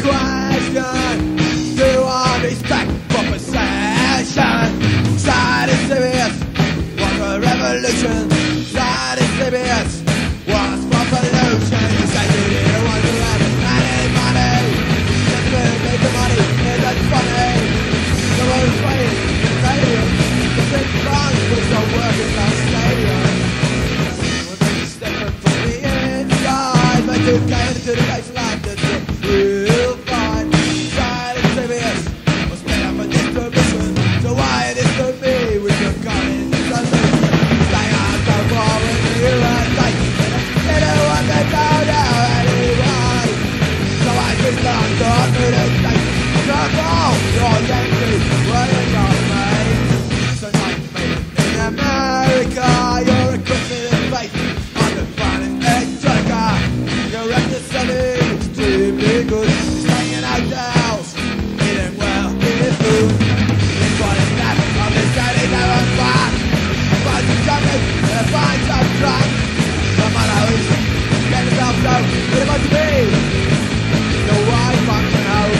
question. Do I respect for possession? Sad is serious, what a revolution. Sad is serious, what's for pollution. You say you didn't want to have any money. Just to make the money, isn't funny. The world's funny, the stadium. The big France puts on working class stadium. Well, then it's different from the inside. But you came to the place like this. Real fine, sad and serious. Was made up for distribution. So why it is to me we can come in solution. Stay on so far in the USA. They don't want to go down anyway. So I just learned to do the state. Drop off your Yankee, where you got me. So like me in America, you're a Christian in faith. I've been finding ex-trucker. You're at the city. Good, staying out the house, eating well, eating food. It's what is left of this dirty never back. Find some jumping, find some track. No matter who's get yourself down, what about to be? No white function house.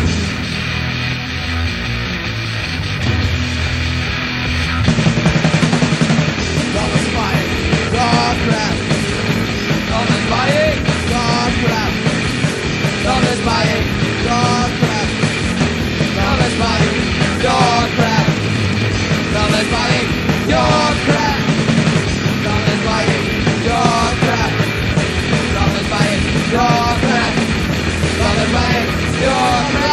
Thomas buying, God crap. Thomas buying, God crap. Thomas buying, dog crap. Thomas buying, dog crap. Thomas buying, your crap. Thomas buying, your crap. Thomas buying, your crap. Thomas buying, your crap.